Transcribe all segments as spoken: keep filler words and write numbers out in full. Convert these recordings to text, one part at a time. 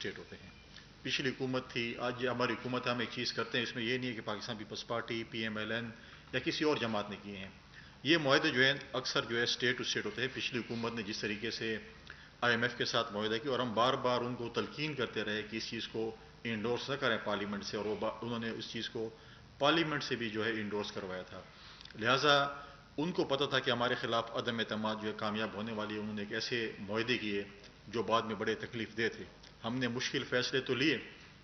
State ہوتے ہیں. پچھلی حکومت تھی، آج ہماری حکومت ہم ایک چیز کرتے ہیں، اس میں یہ نہیں ہے کہ Pakistan Peoples Party, P M L N یا کسی اور جماعت نے کیے ہیں. یہ معاہدے جو ہیں اکثر جو ہے اسٹیٹ ٹو اسٹیٹ ہوتے ہیں. پچھلی حکومت نے جس طریقے سے آئی ایم ایف کے ساتھ معاہدہ کیا اور ہم بار بار ان کو تلقین کرتے رہے کہ اس چیز کو انڈورس نہ کریں پارلیمنٹ سے، اور وہ انہوں نے اس چیز کو پارلیمنٹ سے بھی جو ہے انڈورس کروایا تھا. لہٰذا ان کو پتہ تھا کہ ہمارے خلاف عدم اعتماد جو ہے کامیاب ہونے والی ہے. انہوں نے ایک ایسے معاہدے کیے جو بعد میں بڑے تکلیف دہ تھے. ہم نے مشکل فیصلے تو لیے،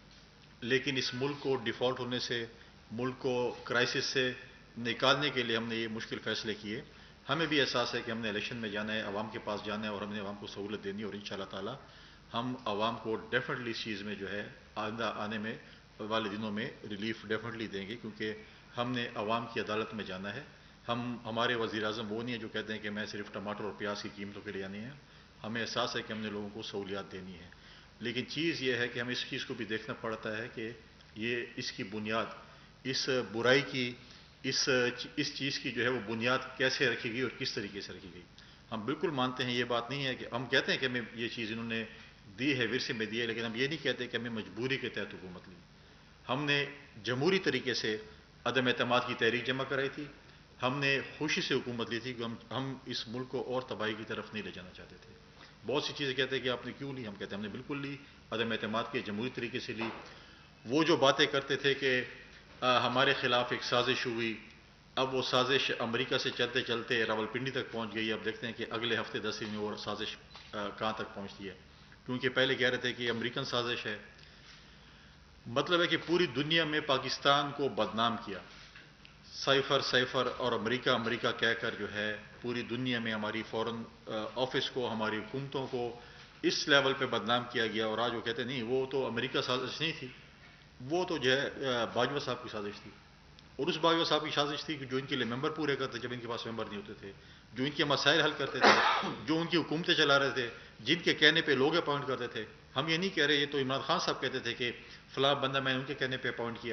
لیکن اس ملک کو ڈیفالٹ ہونے سے، ملک کو کرائسس سے نکالنے کے لیے ہم نے یہ مشکل فیصلے کیے. ہمیں بھی احساس ہے کہ ہم نے الیکشن میں جانا ہے، عوام کے پاس جانا ہے، اور ہم نے عوام کو سہولت دینی ہے، اور انشاءاللہ تعالی ہم عوام کو ڈیفینیٹلی اس چیز میں جو ہے آئندہ آنے میں والے دنوں میں ریلیف ڈیفینیٹلی دیں گے، کیونکہ ہم نے عوام کی عدالت میں جانا ہے. ہم ہمارے وزیر اعظم وہ نہیں ہے جو کہتے ہیں کہ میں صرف ٹماٹر اور پیاز کی قیمتوں کے لیے آنی ہے. ہمیں احساس ہے کہ ہم نے لوگوں کو سہولیات دینی ہے، لیکن چیز یہ ہے کہ ہمیں اس چیز کو بھی دیکھنا پڑتا ہے کہ یہ اس کی بنیاد، اس برائی کی، اس اس چیز کی جو ہے وہ بنیاد کیسے رکھی گئی اور کس طریقے سے رکھی گئی. ہم بالکل مانتے ہیں، یہ بات نہیں ہے کہ ہم کہتے ہیں کہ ہمیں یہ چیز انہوں نے دی ہے، ورثے میں دی ہے، لیکن ہم یہ نہیں کہتے کہ ہمیں مجبوری کے تحت حکومت لی. ہم نے جمہوری طریقے سے عدم اعتماد کی تحریک جمع کرائی تھی. ہم نے خوشی سے حکومت لی تھی کہ ہم ہم اس ملک کو اور تباہی کی طرف نہیں لے جانا چاہتے تھے. بہت سی چیزیں کہتے ہیں کہ آپ نے کیوں لی، ہم کہتے ہیں ہم نے بالکل لی، عدم اعتماد کے جمہوری طریقے سے لی. وہ جو باتیں کرتے تھے کہ ہمارے خلاف ایک سازش ہوئی، اب وہ سازش امریکہ سے چلتے چلتے راولپنڈی تک پہنچ گئی. اب دیکھتے ہیں کہ اگلے ہفتے دس دن میں اور سازش کہاں تک پہنچتی ہے، کیونکہ پہلے کہہ رہے تھے کہ امریکن سازش ہے. مطلب ہے کہ پوری دنیا میں پاکستان کو بدنام کیا، سائفر سائفر اور امریکہ امریکہ کہہ کر جو ہے پوری دنیا میں ہماری فورن آفس کو، ہماری حکومتوں کو اس لیول پہ بدنام کیا گیا. اور آج وہ کہتے ہیں نہیں، وہ تو امریکہ سازش نہیں تھی، وہ تو جو ہے باجوہ صاحب کی سازش تھی. اور اس باجوہ صاحب کی سازش تھی کہ جو ان کے لیے ممبر پورے کرتے جب ان کے پاس ممبر نہیں ہوتے تھے، جو ان کے مسائل حل کرتے تھے، جو ان کی حکومتیں چلا رہے تھے، جن کے کہنے پہ لوگ اپوائنٹ کرتے تھے. ہم یہ نہیں کہہ رہے، یہ تو عمران خان صاحب کہتے تھے کہ فلاں بندہ میں نے ان کے کہنے پہ اپوائنٹ کیا.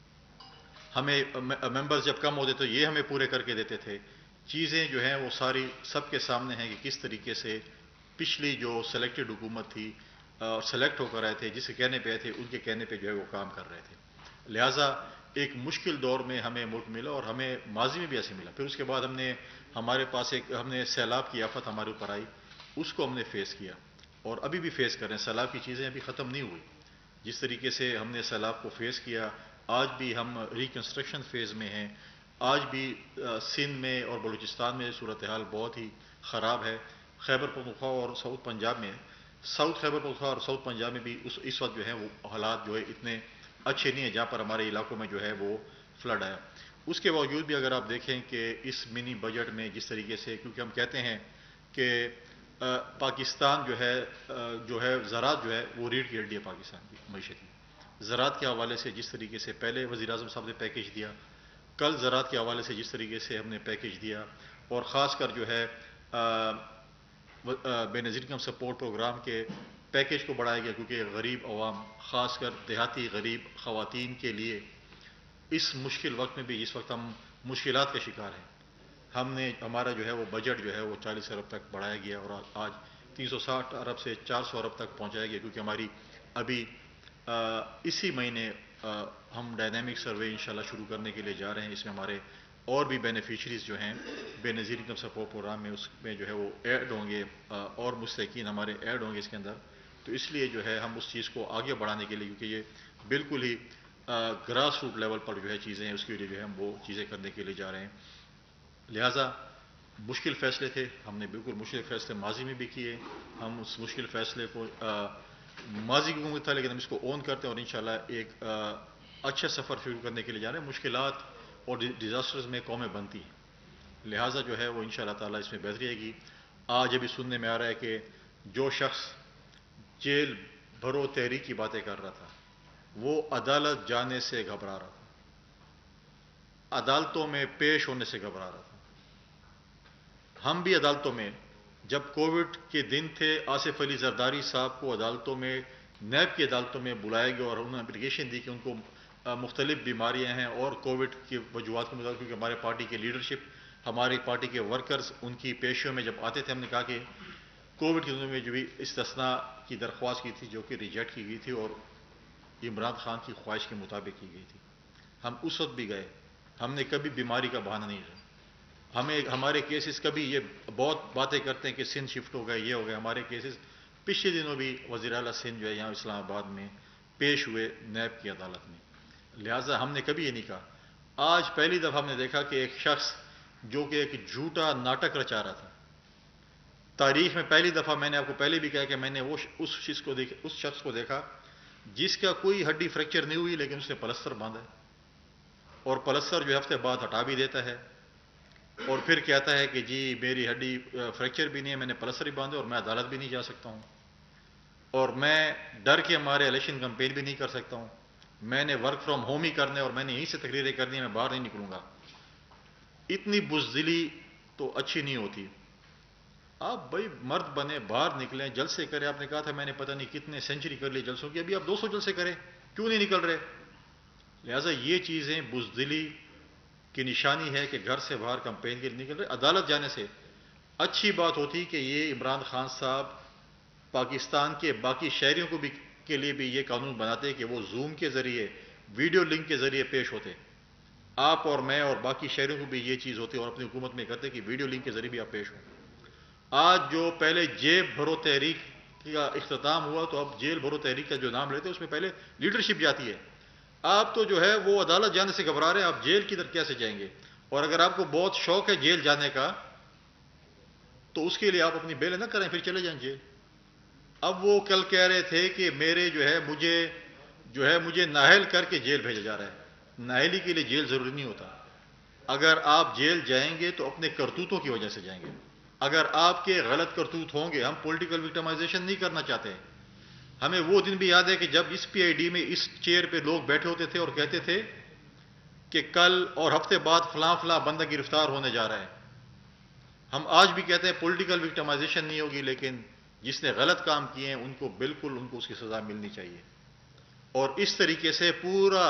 ہمیں ممبرز جب کم ہوتے تو یہ ہمیں پورے کر کے دیتے تھے. چیزیں جو ہیں وہ ساری سب کے سامنے ہیں کہ کس طریقے سے پچھلی جو سلیکٹڈ حکومت تھی اور سلیکٹ ہو کر آئے تھے، جس کے کہنے پہ آئے تھے، ان کے کہنے پہ جو ہے وہ کام کر رہے تھے. لہٰذا ایک مشکل دور میں ہمیں ملک ملا، اور ہمیں ماضی میں بھی ایسے ملا. پھر اس کے بعد ہم نے ہمارے پاس ایک ہم نے سیلاب کی آفت ہمارے اوپر آئی، اس کو ہم نے فیس کیا اور ابھی بھی فیس کر رہے ہیں. سیلاب کی چیزیں ابھی ختم نہیں ہوئی. جس طریقے سے ہم نے سیلاب کو فیس کیا، آج بھی ہم ریکنسٹرکشن فیز میں ہیں. آج بھی سندھ میں اور بلوچستان میں صورتحال بہت ہی خراب ہے. خیبر پختونخوا اور ساؤتھ پنجاب میں، ساؤتھ خیبر پختونخوا اور ساؤتھ پنجاب میں بھی اس اس وقت جو ہے وہ حالات جو ہے اتنے اچھے نہیں ہیں جہاں پر ہمارے علاقوں میں جو ہے وہ فلڈ آیا. اس کے باوجود بھی اگر آپ دیکھیں کہ اس منی بجٹ میں جس طریقے سے، کیونکہ ہم کہتے ہیں کہ پاکستان جو ہے جو ہے زراعت جو ہے وہ ریڑھ کی ہڈی ہے پاکستان کی معیشت کی. زراعت کے حوالے سے جس طریقے سے پہلے وزیر اعظم صاحب نے پیکیج دیا، کل زراعت کے حوالے سے جس طریقے سے ہم نے پیکیج دیا، اور خاص کر جو ہے Benazir income support program کے پیکیج کو بڑھایا گیا، کیونکہ غریب عوام، خاص کر دیہاتی غریب خواتین کے لیے اس مشکل وقت میں بھی، جس وقت ہم مشکلات کا شکار ہیں، ہم نے ہمارا جو ہے وہ بجٹ جو ہے وہ چالیس ارب تک بڑھایا گیا، اور آج تین سو ساٹھ ارب سے چار سو ارب تک پہنچایا گیا. کیونکہ ہماری ابھی اسی مہینے ہم ڈائنامک سروے انشاءاللہ شروع کرنے کے لیے جا رہے ہیں. اس میں ہمارے اور بھی بینیفیشریز جو ہیں بے نظیر انکم سپورٹ پروگرام میں، اس میں جو ہے وہ ایڈ ہوں گے، اور مستحقین ہمارے ایڈ ہوں گے اس کے اندر. تو اس لیے جو ہے ہم اس چیز کو آگے بڑھانے کے لیے، کیونکہ یہ بالکل ہی گراس روٹ لیول پر جو ہے چیزیں ہیں، اس کے لیے جو ہے ہم وہ چیزیں کرنے کے لیے جا رہے ہیں. لہٰذا مشکل فیصلے تھے، ہم نے بالکل مشکل فیصلے ماضی میں بھی کیے. ہم اس مشکل فیصلے کو ماضی کی عمر تھا، لیکن ہم اس کو اون کرتے ہیں، اور انشاءاللہ ایک اچھا سفر شروع کرنے کے لیے جا رہے ہیں. مشکلات اور ڈیزاسٹرز میں قومیں بنتی ہیں، لہٰذا جو ہے وہ انشاءاللہ تعالیٰ اس میں بہتری آئے گی. آج ابھی سننے میں آ رہا ہے کہ جو شخص جیل بھرو تحریک کی باتیں کر رہا تھا، وہ عدالت جانے سے گھبرا رہا تھا، عدالتوں میں پیش ہونے سے گھبرا رہا تھا. ہم بھی عدالتوں میں، جب کووڈ کے دن تھے، آصف علی زرداری صاحب کو عدالتوں میں، نیب کی عدالتوں میں بلایا گیا، اور انہوں نے اپلیکیشن دی کہ ان کو مختلف بیماریاں ہیں اور کووڈ کی وجوہات کے مطابق، کیونکہ ہمارے پارٹی کے لیڈرشپ، ہماری پارٹی کے ورکرز ان کی پیشیوں میں جب آتے تھے، ہم نے کہا کہ کووڈ کے دنوں میں جو بھی استثناء کی درخواست کی تھی جو کہ ریجیکٹ کی گئی تھی اور عمران خان کی خواہش کے مطابق کی گئی تھی. ہم اس وقت بھی گئے. ہم نے کبھی بیماری کا بہانہ نہیں دیا. ہمیں ہمارے کیسز کبھی یہ بہت باتیں کرتے ہیں کہ سندھ شفٹ ہو گئے, یہ ہو گئے. ہمارے کیسز پچھلے دنوں بھی وزیر اعلیٰ سندھ جو ہے یہاں اسلام آباد میں پیش ہوئے نیب کی عدالت میں. لہٰذا ہم نے کبھی یہ نہیں کہا. آج پہلی دفعہ ہم نے دیکھا کہ ایک شخص جو کہ ایک جھوٹا ناٹک رچا رہا تھا, تاریخ میں پہلی دفعہ, میں نے آپ کو پہلے بھی کہا کہ میں نے وہ اس شخص کو دیکھا اس شخص کو دیکھا جس کا کوئی ہڈی فریکچر نہیں ہوئی لیکن اس نے پلستر باندھا ہے, اور پلستر جو ہفتے بعد ہٹا بھی دیتا ہے, اور پھر کہتا ہے کہ جی میری ہڈی فریکچر بھی نہیں ہے, میں نے پلستر بھی باندھا اور میں عدالت بھی نہیں جا سکتا ہوں, اور میں ڈر کے ہمارے الیکشن کمپین بھی نہیں کر سکتا ہوں, میں نے ورک فرام ہوم ہی کرنا ہے اور میں نے یہیں سے تقریریں کرنی ہے, میں باہر نہیں نکلوں گا. اتنی بزدلی تو اچھی نہیں ہوتی. آپ بھائی مرد بنے, باہر نکلیں, جلسے کریں. آپ نے کہا تھا میں نے پتہ نہیں کتنے سینچری کر لی جلسوں کی, ابھی آپ دو سو جلسے کریں, کیوں نہیں نکل رہے؟ لہٰذا یہ چیزیں بزدلی کی نشانی ہے کہ گھر سے باہر کمپین کے لیے نکل رہے. عدالت جانے سے اچھی بات ہوتی کہ یہ عمران خان صاحب پاکستان کے باقی شہریوں کو بھی کے لیے بھی یہ قانون بناتے کہ وہ زوم کے ذریعے, ویڈیو لنک کے ذریعے پیش ہوتے. آپ اور میں اور باقی شہریوں کو بھی یہ چیز ہوتی اور اپنی حکومت میں کرتے کہ ویڈیو لنک کے ذریعے بھی آپ پیش ہوں. آج جو پہلے جیل بھرو تحریک کا اختتام ہوا تو اب جیل بھرو تحریک کا جو نام لیتے ہیں اس میں پہلے لیڈرشپ جاتی ہے. آپ تو جو ہے وہ عدالت جانے سے گھبرا رہے ہیں, آپ جیل کی طرف کیسے جائیں گے؟ اور اگر آپ کو بہت شوق ہے جیل جانے کا تو اس کے لیے آپ اپنی بیل نہ کریں, پھر چلے جائیں جیل. اب وہ کل کہہ رہے تھے کہ میرے جو ہے مجھے جو ہے مجھے نااہل کر کے جیل بھیجا جا رہا ہے. نااہلی کے لیے جیل ضروری نہیں ہوتا. اگر آپ جیل جائیں گے تو اپنے کرتوتوں کی وجہ سے جائیں گے. اگر آپ کے غلط کرتوت ہوں گے, ہم پولیٹیکل وکٹمائزیشن نہیں کرنا چاہتے. ہمیں وہ دن بھی یاد ہے کہ جب اس پی آئی ڈی میں اس چیئر پہ لوگ بیٹھے ہوتے تھے اور کہتے تھے کہ کل اور ہفتے بعد فلاں فلاں بندہ گرفتار ہونے جا رہا ہے. ہم آج بھی کہتے ہیں پولیٹیکل وکٹمائزیشن نہیں ہوگی, لیکن جس نے غلط کام کیے ہیں ان کو بالکل ان کو اس کی سزا ملنی چاہیے. اور اس طریقے سے پورا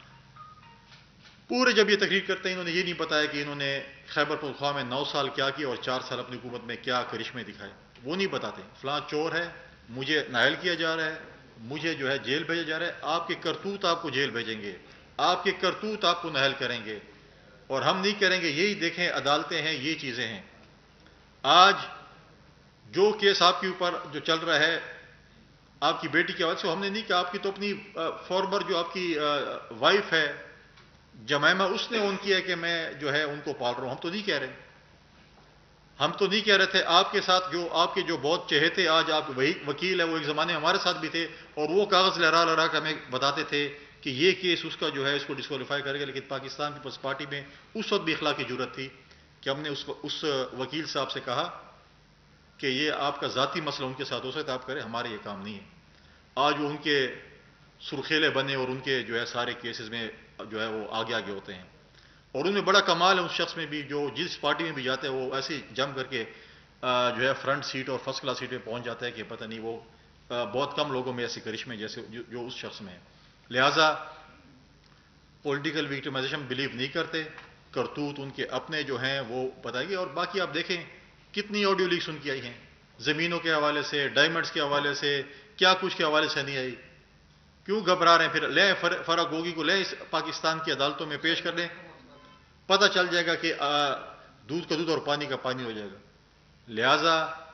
پورے جب یہ تقریر کرتے ہیں انہوں نے یہ نہیں بتایا کہ انہوں نے خیبر پختونخوا میں نو سال کیا کیا اور چار سال اپنی حکومت میں کیا کرشمے دکھائے. وہ نہیں بتاتے. فلاں چور ہے, مجھے نااہل کیا جا رہا ہے, مجھے جو ہے جیل بھیجا جا رہا ہے. آپ کے کرتوت آپ کو جیل بھیجیں گے, آپ کے کرتوت آپ کو نااہل کریں گے, اور ہم نہیں کریں گے. یہی دیکھیں عدالتیں ہیں, یہ چیزیں ہیں. آج جو کیس آپ کے اوپر جو چل رہا ہے آپ کی بیٹی کی وجہ سے, ہم نے نہیں کہا. آپ کی تو اپنی فارمر جو آپ کی وائف ہے جمائمہ, اس نے ان کیا ہے کہ میں جو ہے ان کو پال رہا ہوں. ہم تو نہیں کہہ رہے ہم تو نہیں کہہ رہے تھے. آپ کے ساتھ جو آپ کے جو بہت چہیتے آج آپ وہی وکیل ہے, وہ ایک زمانے میں ہمارے ساتھ بھی تھے, اور وہ کاغذ لہرا لہرا کے ہمیں بتاتے تھے کہ یہ کیس اس کا جو ہے اس کو ڈسکوالیفائی کرے گا. لیکن پاکستان پیپلز پارٹی میں اس وقت بھی اخلاقی جرات تھی کہ ہم نے اس اس وکیل صاحب سے کہا کہ یہ آپ کا ذاتی مسئلہ ان کے ساتھ ہو سکتا ہے, آپ کریں, ہمارے یہ کام نہیں ہے. آج وہ ان کے سرخیلے بنے اور ان کے جو ہے سارے کیسز میں جو ہے وہ آگے آگے ہوتے ہیں. اور ان میں بڑا کمال ہے اس شخص میں بھی, جو جس پارٹی میں بھی جاتے ہیں وہ ایسے جم کر کے جو ہے فرنٹ سیٹ اور فرسٹ کلاس سیٹ پہ پہنچ جاتا ہے کہ پتہ نہیں, وہ بہت کم لوگوں میں ایسے کرشمے جیسے جو اس شخص میں ہے. لہٰذا پولیٹیکل وکٹمائزیشن بلیو نہیں کرتے. کرتوت ان کے اپنے جو ہیں وہ بتائیں گے. اور باقی آپ دیکھیں کتنی آڈیو لیکس ان کی آئی ہیں, زمینوں کے حوالے سے, ڈائمنڈز کے حوالے سے, کیا کچھ کے حوالے سے نہیں آئی. کیوں گھبرا رہے ہیں؟ پھر لیں فرق گوگی کو لیں پاکستان کی عدالتوں میں پیش کر لیں, پتہ چل جائے گا کہ دودھ کا دودھ اور پانی کا پانی ہو جائے گا. لہذا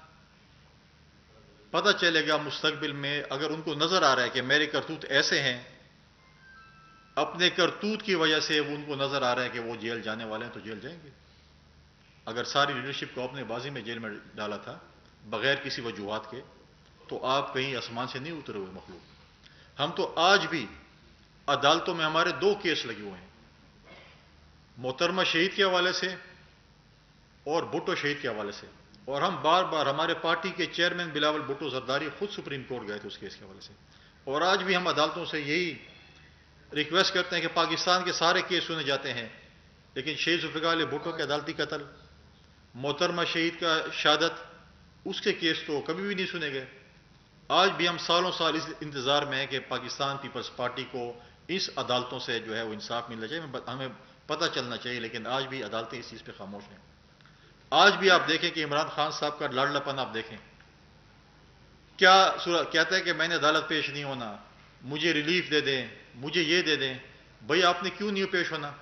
پتہ چلے گا مستقبل میں, اگر ان کو نظر آ رہا ہے کہ میرے کرتوت ایسے ہیں, اپنے کرتوت کی وجہ سے وہ ان کو نظر آ رہا ہے کہ وہ جیل جانے والے ہیں, تو جیل جائیں گے. اگر ساری لیڈرشپ کو اپنے بازی میں جیل میں ڈالا تھا بغیر کسی وجوہات کے, تو آپ کہیں آسمان سے نہیں اترے ہوئے مخلوق. ہم تو آج بھی عدالتوں میں ہمارے دو کیس لگے ہوئے ہیں, محترمہ شہید کے حوالے سے اور بھٹو شہید کے حوالے سے. اور ہم بار بار, ہمارے پارٹی کے چیئرمین بلاول بھٹو زرداری خود سپریم کورٹ گئے تھے اس کیس کے حوالے سے. اور آج بھی ہم عدالتوں سے یہی ریکویسٹ کرتے ہیں کہ پاکستان کے سارے کیس سنے جاتے ہیں, لیکن شہید ذوالفقار علی بھٹو کے عدالتی قتل, محترمہ شہید کا شہادت, اس کے کیس تو کبھی بھی نہیں سنے گئے. آج بھی ہم سالوں سال اس انتظار میں ہیں کہ پاکستان پیپلز پارٹی کو اس عدالتوں سے جو ہے وہ انصاف ملنا چاہیے, ہمیں پتہ چلنا چاہیے. لیکن آج بھی عدالتیں اس چیز پہ خاموش ہیں. آج بھی آپ دیکھیں کہ عمران خان صاحب کا لاڑلاپن آپ دیکھیں, کیا کہتا ہے کہ میں نے عدالت پیش نہیں ہونا, مجھے ریلیف دے دیں, مجھے یہ دے دیں. بھائی آپ نے کیوں نہیں پیش ہونا؟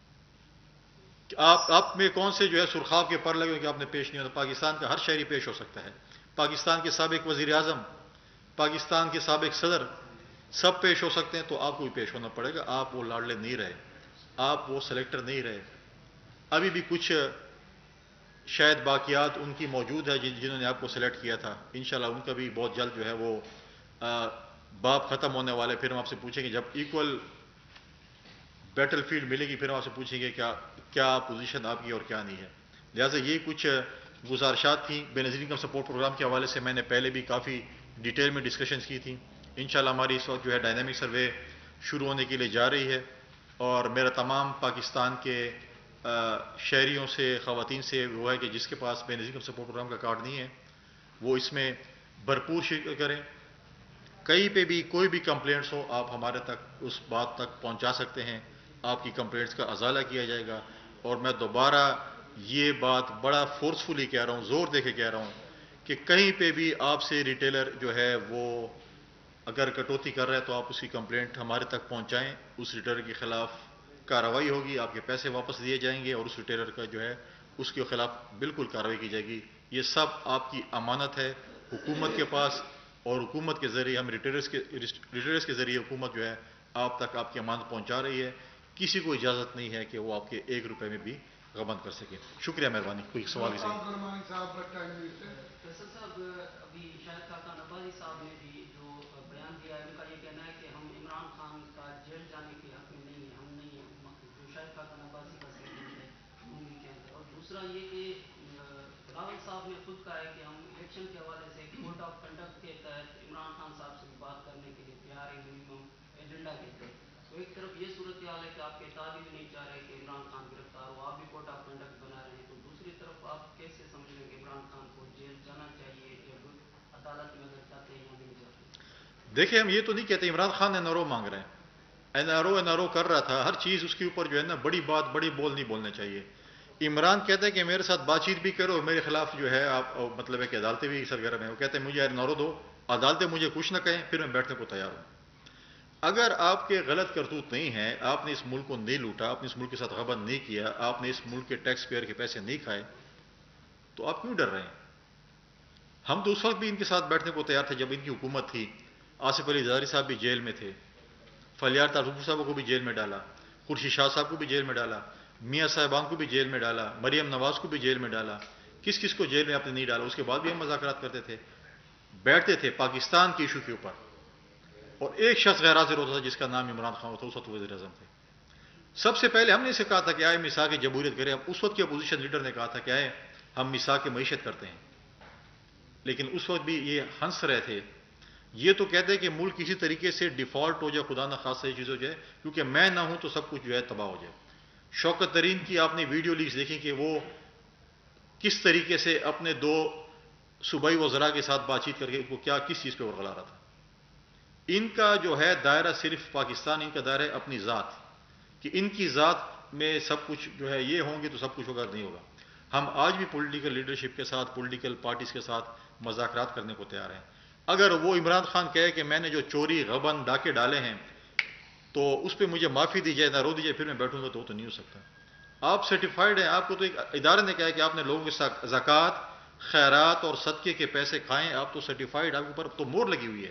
آپ آپ میں کون سے جو ہے سرخاب کے پر لگے کہ آپ نے پیش نہیں ہونا؟ پاکستان کا ہر شہری پیش ہو سکتا ہے. پاکستان کے سابق وزیر اعظم, پاکستان کے سابق صدر, سب پیش ہو سکتے ہیں. تو آپ کو بھی پیش ہونا پڑے گا. آپ وہ لاڈلے نہیں رہے, آپ وہ سلیکٹر نہیں رہے. ابھی بھی کچھ شاید باقیات ان کی موجود ہے جنہوں نے آپ کو سلیکٹ کیا تھا. انشاءاللہ ان کا بھی بہت جلد جو ہے وہ باب ختم ہونے والے. پھر ہم آپ سے پوچھیں گے, جب ایکول بیٹل فیلڈ ملے گی, پھر ہم آپ سے پوچھیں گے کیا کیا پوزیشن آپ کی اور کیا نہیں ہے. لہٰذا یہ کچھ گزارشات تھیں. بے نظیر انکم سپورٹ پروگرام کے حوالے سے میں نے پہلے بھی کافی ڈیٹیل میں ڈسکشنز کی تھیں. انشاءاللہ ہماری اس وقت جو ہے ڈائنامک سروے شروع ہونے کے لیے جا رہی ہے, اور میرا تمام پاکستان کے شہریوں سے, خواتین سے وہ ہے کہ جس کے پاس Benazir income support program کا کارڈ نہیں ہے وہ اس میں بھرپور شرکت کریں. کہیں پہ بھی کوئی بھی کمپلینٹس ہو, آپ ہمارے تک اس بات تک پہنچا سکتے ہیں. آپ کی کمپلینٹس کا ازالہ کیا جائے گا. اور میں دوبارہ یہ بات بڑا فورسفلی کہہ رہا ہوں, زور دے کے کہہ رہا ہوں کہ کہیں پہ بھی آپ سے ریٹیلر جو ہے وہ اگر کٹوتی کر رہا ہے تو آپ اس کی کمپلینٹ ہمارے تک پہنچائیں. اس ریٹیلر کے خلاف کارروائی ہوگی, آپ کے پیسے واپس دیے جائیں گے, اور اس ریٹیلر کا جو ہے اس کے خلاف بالکل کارروائی کی جائے گی. یہ سب آپ کی امانت ہے حکومت کے پاس, اور حکومت کے ذریعے ہم ریٹیلرز کے ریٹیلرز کے ذریعے حکومت جو ہے آپ تک آپ کی امانت پہنچا رہی ہے. کسی کو اجازت نہیں ہے کہ وہ آپ کے ایک روپے میں بھی غبن کر سکے. شکریہ, مہربانی. کوئی سوال ہی دوسرا یہ کہ راول صاحب نے خود کہا ہے کہ ہم الیکشن کے حوالے سے کوڈ آف کنڈکٹ کے تحت عمران خان صاحب سے بات کرنے کے لیے تیار ہیں, منیمم ایجنڈا کے تحت. تو ایک طرف یہ صورتحال ہے کہ آپ کے اتحادی بھی نہیں چاہ رہے کہ عمران خان گرفتار ہو, آپ بھی کوڈ آف کنڈکٹ بنا رہے ہیں. تو دوسری طرف آپ کیسے سمجھ رہے ہیں کہ عمران خان کو جیل جانا چاہیے یا عدالت میں اگر چاہتے ہیں یا نہیں چاہتے؟ دیکھیں, ہم یہ تو نہیں کہتے Imran Khan N R O مانگ رہے ہیں. N R O N R O کر رہا تھا, ہر چیز اس کے اوپر جو ہے نا بڑی بات بڑی بول نہیں بولنا چاہیے. عمران کہتا ہے کہ میرے ساتھ بات چیت بھی کرو, میرے خلاف جو ہے آپ مطلب ہے کہ عدالتیں بھی سرگرم ہیں. وہ کہتے ہیں مجھے این آر او دو, عدالتیں مجھے کچھ نہ کہیں, پھر میں بیٹھنے کو تیار ہوں. اگر آپ کے غلط کرتوت نہیں ہیں, آپ نے اس ملک کو نہیں لوٹا, آپ نے اس ملک کے ساتھ غبن نہیں کیا, آپ نے اس ملک کے ٹیکس پیئر کے پیسے نہیں کھائے, تو آپ کیوں ڈر رہے ہیں؟ ہم تو اس وقت بھی ان کے ساتھ بیٹھنے کو تیار تھے جب ان کی حکومت تھی. آصف علی زرداری صاحب بھی جیل میں تھے, فلیار تعلق صاحب کو بھی جیل میں ڈالا, خورشید شاہ صاحب کو بھی جیل میں ڈالا, میاں صاحبان کو بھی جیل میں ڈالا, مریم نواز کو بھی جیل میں ڈالا. کس کس کو جیل میں آپ نے نہیں ڈالا؟ اس کے بعد بھی ہم مذاکرات کرتے تھے, بیٹھتے تھے پاکستان کے ایشو کے اوپر. اور ایک شخص غیر حاضر ہوتا تھا جس کا نام عمران خان ہوتا, اس وقت وزیر اعظم تھے. سب سے پہلے ہم نے اسے کہا تھا کہ آئے میثاق جمہوریت کریں. اس وقت کے اپوزیشن لیڈر نے کہا تھا کہ آئے ہم میثاق معیشت کرتے ہیں, لیکن اس وقت بھی یہ ہنس رہے تھے. یہ تو کہتے ہیں کہ ملک کسی طریقے سے ڈیفالٹ ہو جائے, خدا نہ خاصہ یہ چیز ہو جائے, کیونکہ میں نہ ہوں تو سب کچھ جو ہے تباہ ہو جائے. شوکت ترین کی آپ نے ویڈیو لیکس دیکھی کہ وہ کس طریقے سے اپنے دو صوبائی وزراء کے ساتھ بات چیت کر کے وہ کیا کس چیز پہ ورغلا رہا تھا. ان کا جو ہے دائرہ صرف پاکستان, ان کا دائرہ ہے اپنی ذات, کہ ان کی ذات میں سب کچھ جو ہے یہ ہوں گے تو سب کچھ ہوگا, نہیں ہوگا. ہم آج بھی پولیٹیکل لیڈرشپ کے ساتھ, پولیٹیکل پارٹیز کے ساتھ مذاکرات کرنے کو تیار ہیں. اگر وہ عمران خان کہے کہ میں نے جو چوری غبن ڈاکے ڈالے ہیں تو اس پہ مجھے معافی دی جائے, نہ رو دی جائے, پھر میں بیٹھوں گا, تو وہ تو نہیں ہو سکتا. آپ سرٹیفائیڈ ہیں, آپ کو تو ایک ادارے نے کہا ہے کہ آپ نے لوگوں کے ساتھ زکوٰۃ, خیرات اور صدقے کے پیسے کھائیں, آپ تو سرٹیفائیڈ, آپ کے اوپر تو مور لگی ہوئی ہے.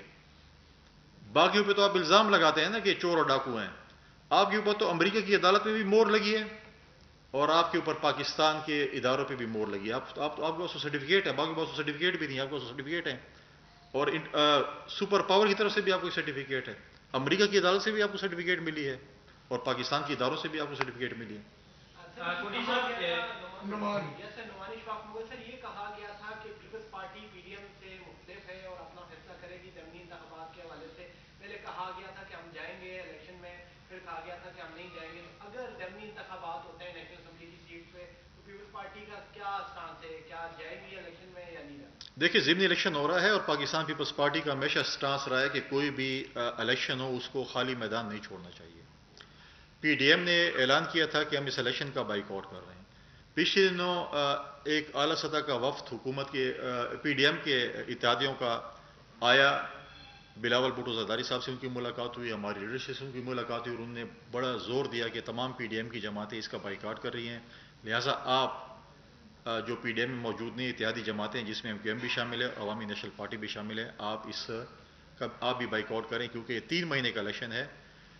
باقیوں پہ تو آپ الزام لگاتے ہیں نا کہ چور اور ڈاکو ہیں, آپ کے اوپر تو امریکہ کی عدالت میں بھی مور لگی ہے, اور آپ کے اوپر پاکستان کے اداروں پہ بھی مور لگی ہے. آپ آپ آپ کے پاس سرٹیفکیٹ ہے, باقی پاس سرٹیفکیٹ بھی نہیں, آپ کے پاس سرٹیفکیٹ ہے, اور سپر پاور کی طرف سے بھی آپ کو سرٹیفکیٹ ہے, امریکہ کی عدالت سے بھی آپ کو سرٹیفکیٹ ملی ہے, اور پاکستان کی اداروں سے بھی آپ کو سرٹیفکیٹ ملی ہے. یہ کہا گیا تھا کہ Peoples Party P D M سے مختلف ہے اور اپنا فیصلہ کرے گی ضمنی انتخابات کے حوالے سے. پہلے کہا گیا تھا کہ ہم جائیں گے الیکشن میں, پھر کہا گیا تھا کہ ہم نہیں جائیں گے. اگر ضمنی انتخابات ہوتے ہیں نیشنل اسمبلی کی سیٹ پہ تو پیپلز پارٹی کا کیا اسٹانس ہے, کیا جائے گی الیکشن میں یا نہیں جائے؟ دیکھیے, ضمنی الیکشن ہو رہا ہے, اور پاکستان پیپلز پارٹی کا ہمیشہ اسٹانس رہا ہے کہ کوئی بھی الیکشن ہو اس کو خالی میدان نہیں چھوڑنا چاہیے. پی ڈی ایم نے اعلان کیا تھا کہ ہم اس الیکشن کا بائیک آؤٹ کر رہے ہیں. پچھلے دنوں ایک اعلیٰ سطح کا وفد حکومت کے پی ڈی ایم کے اتحادیوں کا آیا بلاول بھٹو زرداری صاحب سے ان کی ملاقات ہوئی, ہماری لیڈرشپ سے ان کی ملاقات ہوئی, اور انہوں نے بڑا زور دیا کہ تمام پی ڈی ایم کی جماعتیں اس کا بائیکاٹ کر رہی ہیں, لہٰذا آپ جو پی ڈی ایم میں موجود نہیں اتحادی جماعتیں جس میں ایم کیو ایم بھی شامل ہے, عوامی نیشنل پارٹی بھی شامل ہے, آپ اس کا آپ بھی بائیکاٹ کریں, کیونکہ یہ تین مہینے کا الیکشن ہے,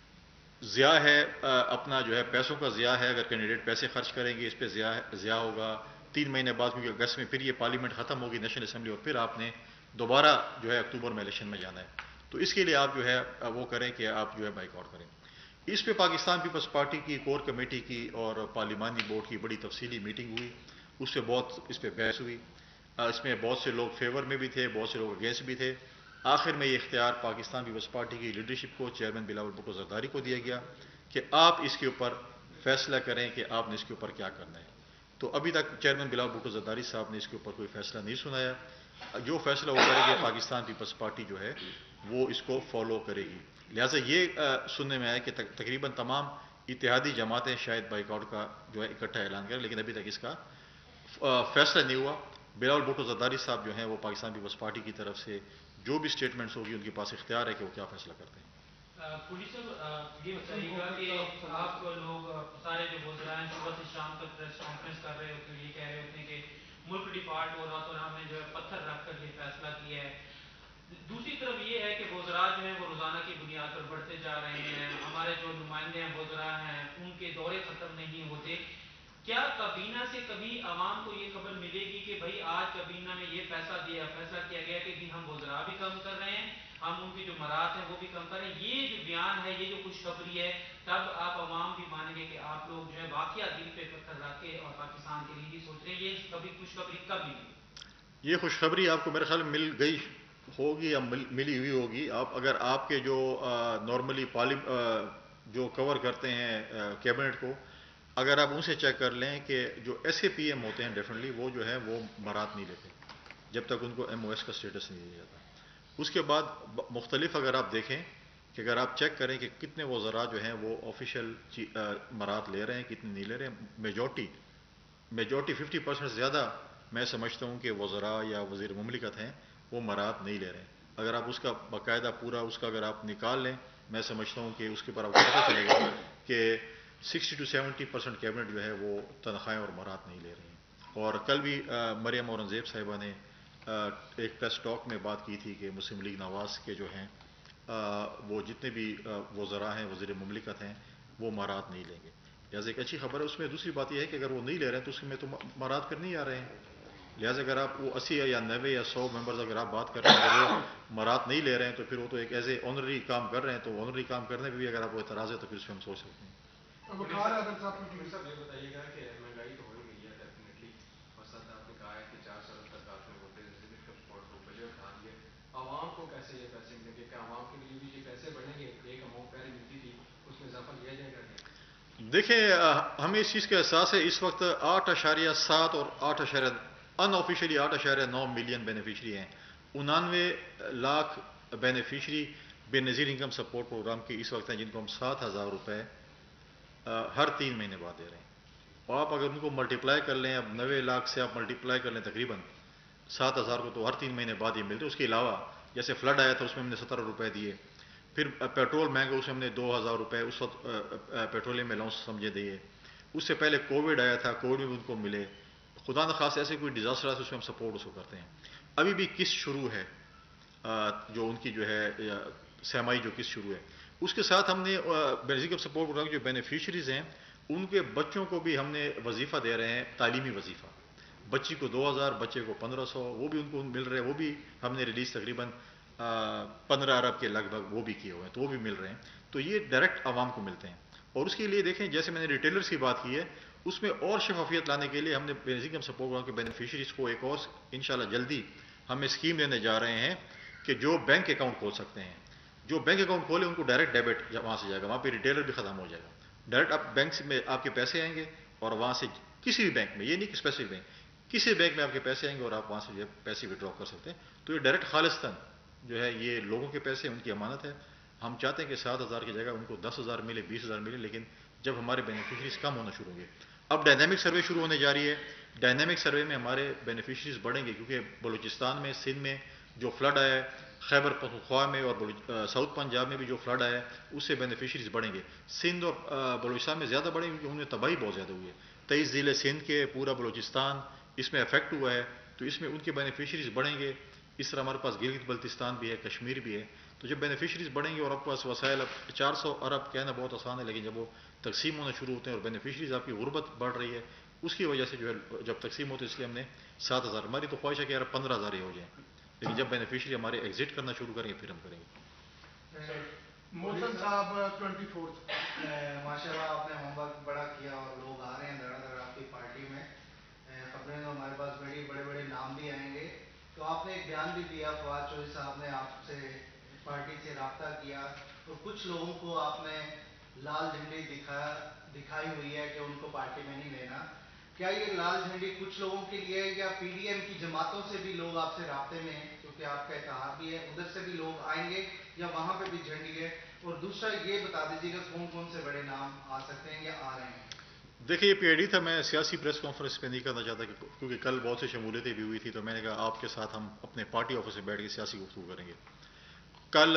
ضیاع ہے, اپنا جو ہے پیسوں کا ضیاع ہے. اگر کینڈیڈیٹ پیسے خرچ کریں گے اس پہ ضیاء ضیاع ہوگا تین مہینے بعد, کیونکہ اگست میں پھر یہ پارلیمنٹ ختم ہوگی نیشنل اسمبلی, اور پھر آپ نے دوبارہ جو ہے اکتوبر میں الیکشن میں جانا ہے. تو اس کے لیے آپ جو ہے وہ کریں کہ آپ جو ہے بائیکاٹ کریں. اس پہ پاکستان پیپلز پارٹی کی کور کمیٹی کی اور پارلیمانی بورڈ کی بڑی تفصیلی میٹنگ ہوئی, اس سے بہت اس پہ بحث ہوئی. اس میں بہت سے لوگ فیور میں بھی تھے, بہت سے لوگ اگینسٹ بھی تھے. آخر میں یہ اختیار پاکستان پیپلز پارٹی کی لیڈرشپ کو, چیئرمین بلاول بھٹو زرداری کو دیا گیا کہ آپ اس کے اوپر فیصلہ کریں کہ آپ نے اس کے اوپر کیا کرنا ہے. تو ابھی تک چیئرمین بلاول بھٹو زرداری صاحب نے اس کے اوپر کوئی فیصلہ نہیں سنایا. جو فیصلہ وہ کرے گی پاکستان پیپلز پارٹی جو ہے وہ اس کو فالو کرے گی. لہٰذا یہ سننے میں آیا کہ تقریباً تمام اتحادی جماعتیں شاید بائیکاٹ کا جو ہے اکٹھا اعلان کریں, لیکن ابھی تک اس کا فیصلہ نہیں ہوا. بلاول بھٹو زرداری صاحب جو ہیں وہ پاکستان پیپلز پارٹی کی طرف سے جو بھی سٹیٹمنٹس ہوگی ان کے پاس اختیار ہے کہ وہ کیا فیصلہ کرتے ہیں. پولیس صاحب یہ بتائیے گا کہ آپ لوگ سارے جو وزراء ہیں صبح سے شام تک پریس کانفرنس کر رہے ہوتے ہیں, یہ کہہ رہے ہوتے ہیں کہ ملک ڈپارٹ ہو رہا تو ہم نے جو ہے پتھر رکھ کر یہ فیصلہ کیا ہے. دوسری طرف یہ ہے کہ وزراء جو ہیں وہ روزانہ کی بنیاد پر بڑھتے جا رہے ہیں, ہمارے جو نمائندے ہیں وزراء ہیں ان کے دورے ختم نہیں ہوتے. کیا کابینہ سے کبھی عوام کو یہ خبر ملے گی کہ بھائی آج کابینہ میں یہ فیصلہ دیا فیصلہ کیا گیا کہ ہم وزراء بھی کم کر رہے ہیں, ہم ان کی جو مراد ہیں وہ بھی کم کر رہے ہیں. یہ جو بیان ہے, یہ جو خوشخبری ہے, تب آپ عوام بھی مانیں گے کہ آپ لوگ جو ہے واقعہ دل پہ پتھر رکھ کے اور پاکستان کے لیے بھی سوچ رہے ہیں. یہ کبھی خوشخبری کب ملی؟ یہ خوشخبری آپ کو میرے خیال میں مل گئی ہوگی یا ملی ہوئی ہوگی. آپ اگر آپ کے جو نارملی جو کور کرتے ہیں کیبنٹ کو, اگر آپ ان سے چیک کر لیں کہ جو ایس اے پی ایم ہوتے ہیں ڈیفینیٹلی وہ جو ہے وہ برات نہیں لیتے جب تک ان کو ایم او ایس کا اسٹیٹس نہیں دیا جاتا. اس کے بعد مختلف اگر آپ دیکھیں کہ اگر آپ چیک کریں کہ کتنے وزراء جو ہیں وہ آفیشیل برات لے رہے ہیں کتنے نہیں لے رہے ہیں, میجورٹی میجورٹی ففٹی پرسینٹ زیادہ میں سمجھتا ہوں کہ وزراء یا وزیر مملکت ہیں وہ مرات نہیں لے رہے ہیں. اگر آپ اس کا باقاعدہ پورا اس کا اگر آپ نکال لیں, میں سمجھتا ہوں کہ اس کے اوپر آپ کو پتہ چلے گا کہ sixty two seventy percent cabinet جو ہے وہ تنخواہیں اور مرات نہیں لے رہی ہیں. اور کل بھی مریم اورنگزیب صاحبہ نے ایک پریس ٹاک میں بات کی تھی کہ مسلم لیگ نواز کے جو ہیں وہ جتنے بھی وزراء ہیں وزیر مملکت ہیں وہ مرات نہیں لیں گے. لہٰذا ایک اچھی خبر ہے. اس میں دوسری بات یہ ہے کہ اگر وہ نہیں لے رہے ہیں تو اس میں تو مرات پھر نہیں آ رہے ہیں. لہٰذا اگر آپ وہ اسی یا نوے یا سو ممبرز اگر آپ بات کر رہے ہیں اگر وہ مرات نہیں لے رہے ہیں تو پھر وہ تو ایک ایز اے آنرری کام کر رہے ہیں, تو آنرری کام کرنے پہ بھی اگر آپ کو اعتراض ہے تو پھر اس پہ ہم سوچ سکتے ہیں. اب صاحب یہ بتائیے گا کہ مہنگائی تو ہو ہی گئی ہے ڈیفینیٹلی, اور ساتھ آپ نے کہا ہے کہ چار سال تک آپ نے ہوتے اٹھا دیے, عوام کو کیسے یہ پیسے ملیں گے؟ کیا عوام کے لیے بھی یہ پیسے بڑھیں گے؟ ایک اماؤنٹ پہلے ملتی تھی اس میں اضافہ لیا جائے گا. دیکھیں ہمیں اس چیز کا احساس ہے, اس وقت آٹھ اشاریہ سات اور آٹھ اشاریہ ان آفیشیلی آٹھ اشاریہ نو ملین بینیفیشری ہیں. انانوے لاکھ بینیفیشری بے نظیر انکم سپورٹ پروگرام کی اس وقت ہیں جن کو ہم سات ہزار روپے ہر تین مہینے بعد دے رہے ہیں. اور آپ اگر ان کو ملٹیپلائی کر لیں, اب نوے لاکھ سے آپ ملٹیپلائی کر لیں تقریباً سات ہزار کو, تو ہر تین مہینے بعد یہ ملتے. اس کے علاوہ جیسے فلڈ آیا تھا اس میں ہم نے سترہ روپے دیے, پھر پیٹرول مہنگا اس میں ہم نے دو ہزار روپے اس وقت پیٹرولیم الاؤنس سمجھے دیے. اس سے پہلے کووڈ آیا تھا, کووڈ میں بھی ان کو ملے. خدا نخواستہ ایسے کوئی ڈیزاسٹر آتا ہے اس میں ہم سپورٹ اس کو کرتے ہیں. ابھی بھی قسط شروع ہے جو ان کی جو ہے سہمائی جو قسط شروع ہے, اس کے ساتھ ہم نے بیسک سپورٹ پروگرام کے جو بینیفیشریز ہیں ان کے بچوں کو بھی ہم نے وظیفہ دے رہے ہیں, تعلیمی وظیفہ. بچی کو دو ہزار, بچے کو پندرہ سو, وہ بھی ان کو مل رہے ہیں. وہ بھی ہم نے ریلیز تقریباً پندرہ ارب کے لگ بھگ وہ بھی کیے ہوئے ہیں, تو وہ بھی مل رہے ہیں. تو یہ ڈائریکٹ عوام کو ملتے ہیں. اور اس کے لیے دیکھیں جیسے میں نے ریٹیلرز کی بات کی ہے, اس میں اور شفافیت لانے کے لیے ہم نے بیسک انکم سپورٹ پروگرام کے بینیفیشریز کو ایک اور انشاءاللہ جلدی ہم اسکیم دینے جا رہے ہیں کہ جو بینک اکاؤنٹ کھول سکتے ہیں, جو بینک اکاؤنٹ کھولے ان کو ڈائریکٹ ڈیبٹ وہاں سے جائے گا, وہاں پہ ریٹیلر بھی ختم ہو جائے گا. ڈائریکٹ آپ بینک میں آپ کے پیسے آئیں گے اور وہاں سے کسی بھی بینک میں, یہ نہیں کہ اسپیسیفک بینک, کسی بینک میں آپ کے پیسے آئیں گے اور آپ وہاں سے جو ہے پیسے وڈرا کر سکتے ہیں. تو یہ ڈائریکٹ خالصتاً جو ہے یہ لوگوں کے پیسے, ان کی امانت ہے. ہم چاہتے ہیں کہ سات ہزار کی جگہ ان کو دس ہزار ملے, بیس ہزار ملے, لیکن جب ہمارے بینیفیشریز کم ہونا شروع ہوں گے. اب ڈائنامک سروے شروع ہونے جا رہی ہے. ڈائنامک سروے میں ہمارے بینیفیشریز بڑھیں گے کیونکہ بلوچستان میں, سندھ میں جو فلڈ آیا ہے خیبر پختونخوا میں اور ساؤتھ پنجاب میں بھی جو فلڈ آیا ہے اس سے بینیفیشریز بڑھیں گے. سندھ اور بلوچستان میں زیادہ بڑھیں گے کیونکہ ان میں تباہی بہت زیادہ ہوئی ہے. تیئیس ضلع سندھ کے, پورا بلوچستان اس میں افیکٹ ہوا ہے, تو اس میں ان کے بینیفیشریز بڑھیں گے. اس طرح ہمارے پاس گلگت بلتستان بھی ہے, کشمیر بھی ہے. تو جب بینیفیشریز بڑھیں گے اور آپ کے پاس وسائل, اب چار سو ارب کہنا بہت آسان ہے, لیکن جب وہ تقسیم ہونا شروع ہوتے ہیں اور بینیفیشریز آپ کی غربت بڑھ رہی ہے, اس کی وجہ سے جو ہے جب تقسیم ہوتے ہیں, اس لیے ہم نے سات ہزار, ہماری تو خواہش ہے کہ یار پندرہ ہزار ہی ہو جائیں, لیکن جب بینیفیشری ہمارے ایگزٹ کرنا شروع کریں گے پھر ہم کریں گے. محسن صاحب ٹوینٹی فورتھ ماشاء اللہ آپ نے ہوم ورک بڑا کیا اور لوگ آ رہے ہیں دھڑا دھڑ آپ کی پارٹی میں, خبریں تو ہمارے پاس بڑی بڑے بڑے نام بھی آئیں گے. تو آپ نے ایک بیان بھی دیا, فواد چوہدری صاحب نے آپ سے پارٹی سے رابطہ کیا اور کچھ لوگوں کو آپ نے لال جھنڈی دکھایا دکھائی ہوئی ہے کہ ان کو پارٹی میں نہیں لینا. کیا یہ لال جھنڈی کچھ لوگوں کے لیے ہے یا پی ڈی ایم کی جماعتوں سے بھی لوگ آپ سے رابطے میں ہیں, کیونکہ آپ کا اتحاد بھی ہے, ادھر سے بھی لوگ آئیں گے یا وہاں پہ بھی جھنڈی ہے؟ اور دوسرا یہ بتا دیجیے گا کون کون سے بڑے نام آ سکتے ہیں یا آ رہے ہیں؟ دیکھیے, یہ پی آئی ڈی تھا, میں سیاسی پریس کانفرنس پہ نہیں کرنا چاہتا کیونکہ کل بہت سی شمولیتیں بھی ہوئی تھی, تو میں نے کہا آپ کے ساتھ ہم اپنے پارٹی آفس میں بیٹھ کے سیاسی گفتگو کریں گے. کل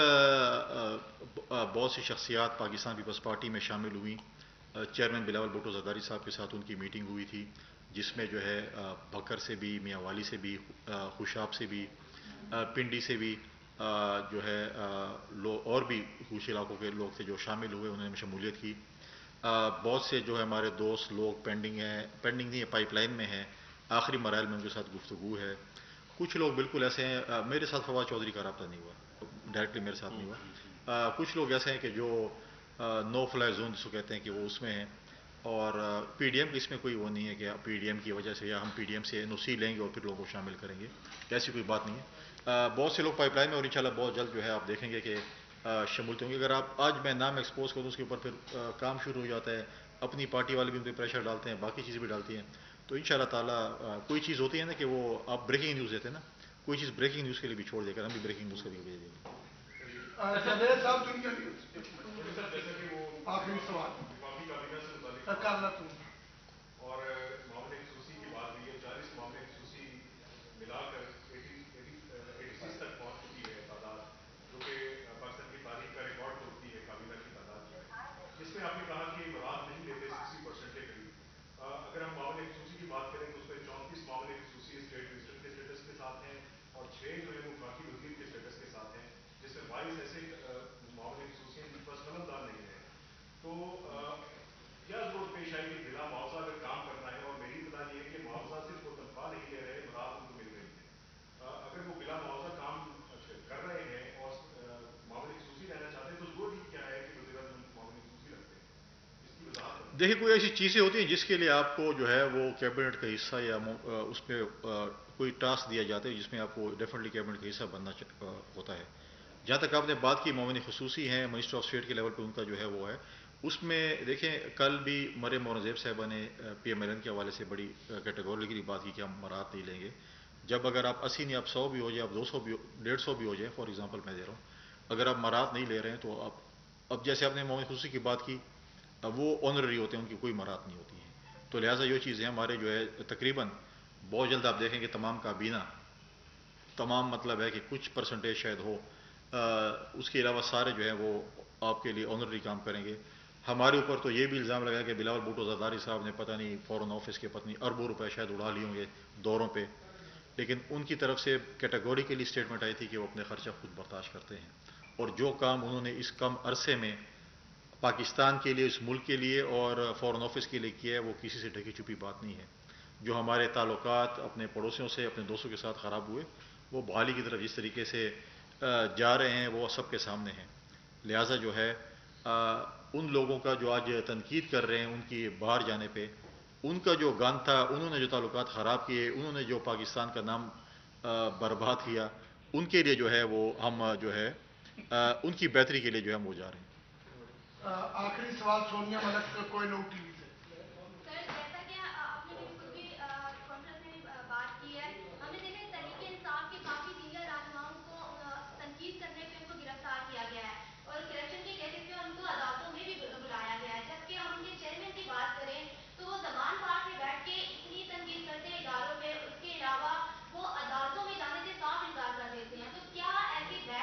بہت سی شخصیات پاکستان پیپلز پارٹی میں شامل ہوئیں. چیئرمین بلاول بھٹو زرداری صاحب کے ساتھ ان کی میٹنگ ہوئی تھی, جس میں جو ہے بکر سے بھی, میاں والی سے بھی, خوشاب سے بھی, پنڈی سے بھی جو ہے لوگ اور بھی کچھ علاقوں کے لوگ تھے جو شامل ہوئے, انہوں نے شمولیت کی. بہت سے جو ہے ہمارے دوست لوگ پینڈنگ ہیں, پینڈنگ نہیں ہے, پائپ لائن میں ہیں, آخری مراحل میں ان کے ساتھ گفتگو ہے. کچھ لوگ بالکل ایسے ہیں, میرے ساتھ فواد چودھری کا رابطہ نہیں ہوا, ڈائریکٹلی میرے ساتھ نہیں ہوا. کچھ لوگ ایسے ہیں کہ جو نو فلائی زون جس کو کہتے ہیں کہ وہ اس میں ہیں, اور پی ڈی ایم کی اس میں کوئی وہ نہیں ہے کہ پی ڈی ایم کی وجہ سے یا ہم پی ڈی ایم سے این او سی لیں گے اور پھر لوگوں کو شامل کریں گے, ایسی کوئی بات نہیں ہے. بہت سے لوگ پائپ لائن میں, اور انشاءاللہ بہت جلد جو ہے آپ دیکھیں گے کہ شمولیت ہوں گی. اگر آپ آج میں نام ایکسپوز کروں اس کے اوپر پھر کام شروع ہو جاتا ہے, اپنی پارٹی والے بھی ان پہ پریشر ڈالتے ہیں, باقی چیزیں بھی ڈالتی ہیں. تو ان شاء اللہ تعالیٰ کوئی چیز ہوتی ہے نا کہ وہ آپ بریکنگ نیوز دیتے ہیں نا, کوئی چیز بریکنگ نیوز کے لیے بھی چھوڑ دے کر ہم بھی بریکنگ نیوز کے لیے بھیج دیں گے. آخری سوال اور معاملے خصوصی کی بات ہوئی ہے, چالیس معاملے خصوصی ملا کر ایٹی سکس تک پہنچ چکی ہے تعداد, جو کہ پاکستان کی تاریخ کا ریکارڈ توڑتی ہے کابینہ کی تعداد جو ہے. جس میں آپ نے کہا کہ مراد نہیں لیتے سکسٹی پرسینٹ کے قریب. اگر ہم معاملے خصوصی کی بات کریں تو اس میں چونتیس معاملے خصوصی اسٹیٹ وزٹر کے اسٹیٹس کے ساتھ ہیں اور چھ جو ہے وہ وفاقی وزیر کے اسٹیٹس کے ساتھ ہیں, جس میں بائیس ایسے معاملے خصوصی ہیں جن پر قلم دان نہیں ہے. تو کیا ضرورت پیش آئی کہ بلا معاوضہ اگر کام کرنا ہے, اور میری اطلاع یہ ہے کہ معاوضہ صرف وہ تنخواہ نہیں لے رہے, مراد ان کو مل رہی ہے. اگر وہ بلا معاوضہ کام کر رہے ہیں اور معاملے خصوصی رہنا چاہتے ہیں تو ضرور ہی کیا ہے کہ وزیر اعظم معاملے خصوصی رکھتے ہیں, اس کی وضاحت. دیکھیے, کوئی ایسی چیزیں ہوتی ہیں جس کے لیے آپ کو جو ہے وہ کیبنٹ کا حصہ یا اس پہ کوئی ٹاسک دیا جاتا ہے جس میں آپ کو ڈیفینیٹلی کیبنٹ کا حصہ بننا ہوتا ہے. جہاں تک آپ نے بات کی معاون خصوصی ہیں, منسٹر آف اسٹیٹ کے لیول پہ ان کا جو ہے وہ ہے, اس میں دیکھیں کل بھی مریم اورنگزیب صاحبہ نے پی ایم ایل این کے حوالے سے بڑی کیٹیگوریکلی بات کی کہ ہم مراد نہیں لیں گے. جب اگر آپ اسی نہیں, آپ سو بھی ہو جائے, آپ دو سو بھی ڈیڑھ سو بھی ہو جائے, فار ایگزامپل میں دے رہا ہوں, اگر آپ مراد نہیں لے رہے ہیں تو آپ, اب جیسے آپ نے معاون خصوصی کی بات کی, اب وہ آنرری ہوتے ہیں, ان کی کوئی مراد نہیں ہوتی ہے. تو لہٰذا یہ چیزیں ہمارے جو ہے تقریباً بہت جلد آپ دیکھیں گے تمام کابینہ, تمام مطلب ہے کہ کچھ پرسنٹیج شاید ہو, اس کے علاوہ سارے جو ہیں وہ آپ کے لیے آنرری کام کریں گے. ہمارے اوپر تو یہ بھی الزام لگا کہ بلاول بھٹو زرداری صاحب نے پتہ نہیں فورن آفس کے پتہ نہیں اربوں روپے شاید اڑا لیے ہوں گے دوروں پہ, لیکن ان کی طرف سے کیٹیگوریکلی اسٹیٹمنٹ آئی تھی کہ وہ اپنے خرچہ خود برداشت کرتے ہیں, اور جو کام انہوں نے اس کم عرصے میں پاکستان کے لیے, اس ملک کے لیے اور فورن آفس کے لیے کیا ہے, وہ کسی سے ڈھکی چھپی بات نہیں ہے. جو ہمارے تعلقات اپنے پڑوسیوں سے, اپنے دوستوں کے ساتھ خراب ہوئے, وہ بحالی کی طرف جس طریقے سے جا رہے ہیں وہ سب کے سامنے ہیں. لہٰذا جو ہے ان لوگوں کا جو آج تنقید کر رہے ہیں ان کی باہر جانے پہ, ان کا جو گان تھا, انہوں نے جو تعلقات خراب کیے, انہوں نے جو پاکستان کا نام برباد کیا, ان کے لیے جو ہے وہ ہم جو ہے ان کی بہتری کے لیے جو ہے ہم وہ جا رہے ہیں. آخری سوال سونیا ملک کوئی نو ٹی وی سے. سر جیسا کہ آپ نے بھی خود بھی کانفرنس میں بات کی ہے, ہم نے دیکھا تحریک انصاف کے کافی سینئر رہنماؤں کو تنقید کرنے پہ ان کو گرفتار کیا گیا ہے اور کرپشن کے کیسز پہ ان کو عدالتوں میں بھی بلایا گیا ہے. جبکہ ہم ان کے چیئرمین کی بات کریں تو وہ زبان پاک میں بیٹھ کے اتنی تنقید کرتے ہیں اداروں پہ, اس کے علاوہ وہ عدالتوں میں جانے سے صاف انکار کر دیتے ہیں. تو کیا ایسی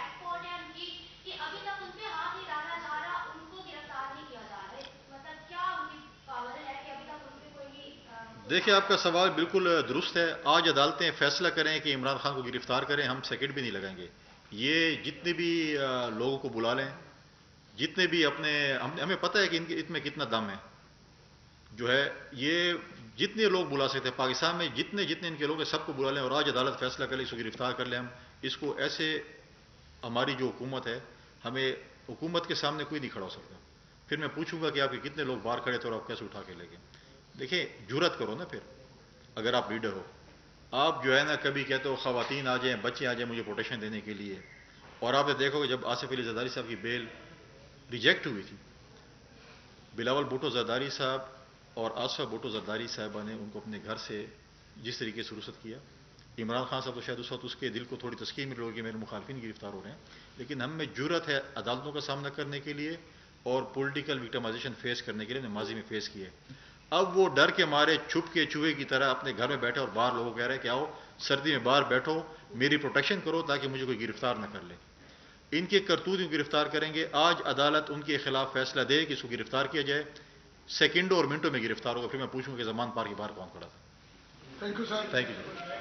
دیکھیں آپ کا سوال بالکل درست ہے. آج عدالتیں فیصلہ کریں کہ عمران خان کو گرفتار کریں, ہم سیکنڈ بھی نہیں لگائیں گے. یہ جتنے بھی لوگوں کو بلا لیں, جتنے بھی اپنے, ہمیں پتہ ہے کہ ان کے اس میں کتنا دم ہے, جو ہے یہ جتنے لوگ بلا سکتے ہیں پاکستان میں, جتنے جتنے ان کے لوگ ہیں سب کو بلا لیں اور آج عدالت فیصلہ کرے اس کو گرفتار کر لیں. ہم اس کو ایسے, ہماری جو حکومت ہے, ہمیں حکومت کے سامنے کوئی نہیں کھڑا ہو سکتا. پھر میں پوچھوں گا کہ آپ کے کتنے لوگ باہر کھڑے تھے اور آپ کیسے اٹھا کے لے گئے. دیکھیں جرات کرو نا پھر, اگر آپ لیڈر ہو. آپ جو ہے نا کبھی کہتے ہو خواتین آ جائیں, بچے آ جائیں مجھے پروٹیکشن دینے کے لیے, اور آپ نے دیکھو کہ جب آصف علی زرداری صاحب کی بیل ریجیکٹ ہوئی تھی, بلاول بھٹو زرداری صاحب اور آصفہ بھٹو زرداری صاحبہ نے ان کو اپنے گھر سے جس طریقے سے رخصت کیا. عمران خان صاحب تو شاید اس وقت اس کے دل کو تھوڑی تسکین مل ہوگی, میرے مخالفین گرفتار ہو رہے ہیں, لیکن ہم میں جرات ہے عدالتوں کا سامنا کرنے کے لیے اور پولیٹیکل وکٹمائزیشن فیس کرنے کے لیے. ہم نے ماضی میں فیس کیے. اب وہ ڈر کے مارے چھپ کے چوہے کی طرح اپنے گھر میں بیٹھے اور باہر لوگوں کہہ رہے ہیں کہ آؤ سردی میں باہر بیٹھو, میری پروٹیکشن کرو تاکہ مجھے کوئی گرفتار نہ کر لے. ان کے کرتوت کو گرفتار کریں گے. آج عدالت ان کے خلاف فیصلہ دے کہ اس کو گرفتار کیا جائے, سیکنڈوں اور منٹوں میں گرفتار ہوگا. پھر میں پوچھوں کہ زمان پار کے باہر کون کھڑا تھا. Thank you sir. Thank you.